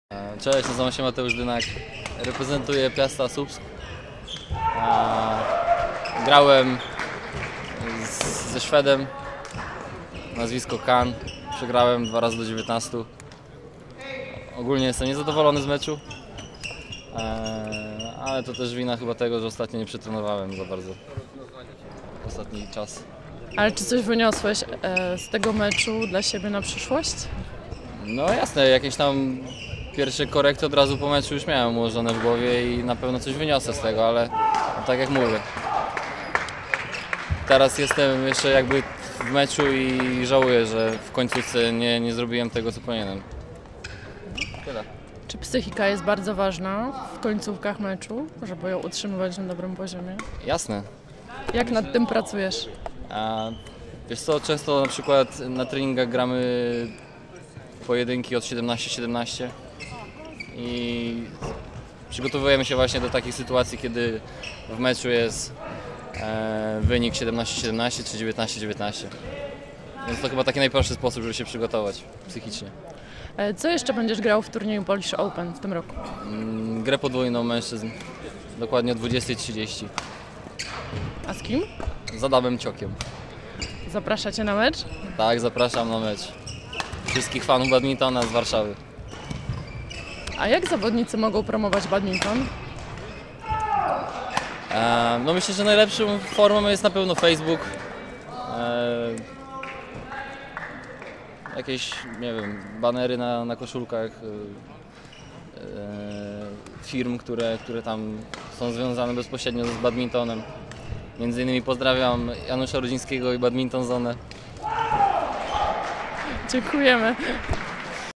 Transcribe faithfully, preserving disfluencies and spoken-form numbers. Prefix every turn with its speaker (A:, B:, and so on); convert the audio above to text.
A: Cześć, nazywam się Mateusz Dynak, reprezentuję Piasta Słupsk. Grałem z, ze Szwedem, nazwisko Kan, przegrałem dwa razy do dziewiętnastu. Ogólnie jestem niezadowolony z meczu, ale to też wina chyba tego, że ostatnio nie przetrenowałem za bardzo ostatni czas.
B: Ale czy coś wyniosłeś z tego meczu dla siebie na przyszłość?
A: No jasne, jakieś tam pierwsze korekty od razu po meczu już miałem ułożone w głowie i na pewno coś wyniosę z tego, ale no, tak jak mówię, teraz jestem jeszcze jakby w meczu i żałuję, że w końcówce nie, nie zrobiłem tego, co powinienem. Tyle.
B: Czy psychika jest bardzo ważna w końcówkach meczu, żeby ją utrzymywać na dobrym poziomie?
A: Jasne.
B: Jak nad tym pracujesz?
A: A, wiesz co, często na przykład na treningach gramy pojedynki od siedemnaście siedemnaście i przygotowujemy się właśnie do takich sytuacji, kiedy w meczu jest e, wynik siedemnaście siedemnaście czy dziewiętnaście dziewiętnaście. Więc to chyba taki najprostszy sposób, żeby się przygotować psychicznie.
B: Co jeszcze będziesz grał w turnieju Polish Open w tym roku?
A: Mm, grę podwójną mężczyzn, dokładnie o dwudziestej trzydzieści.
B: A z kim?
A: Z Adamem Ciokiem.
B: Zapraszacie na mecz?
A: Tak, zapraszam na mecz wszystkich fanów badmintona z Warszawy.
B: A jak zawodnicy mogą promować badminton?
A: E, no myślę, że najlepszą formą jest na pewno Facebook. E, jakieś, nie wiem, banery na, na koszulkach e, firm, które, które tam są związane bezpośrednio z badmintonem. Między innymi pozdrawiam Janusza Rudzińskiego i Badminton Zone.
B: Dziękujemy.